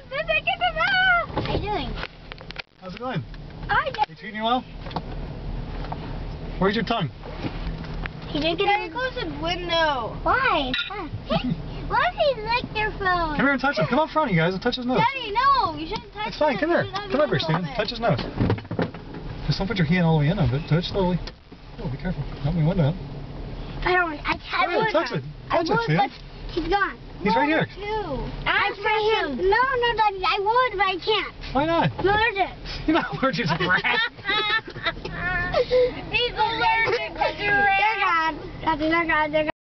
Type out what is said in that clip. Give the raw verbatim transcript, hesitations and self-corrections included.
How are you doing? How's it going? I They treating you well? Where's your tongue? He didn't get it. Close the window. Why? What if he licked your phone? Come here and touch him. Come up front, you guys, and touch his nose. Daddy, no, you shouldn't touch It's fine. him. Come here. Come over here, Steven. Touch his nose. Just don't put your hand all the way in of it. Touch slowly. Oh, be careful. Don't me window. I don't. I can't. Go ahead, touch it. Touch I it, would, Steven. but he's gone. He's right here. I for him. No, no, Daddy. I would, but I can't. Why not? I'm allergic. You're not allergic to rats. He's allergic to rats. They're gone. Daddy, they're gone. They're gone.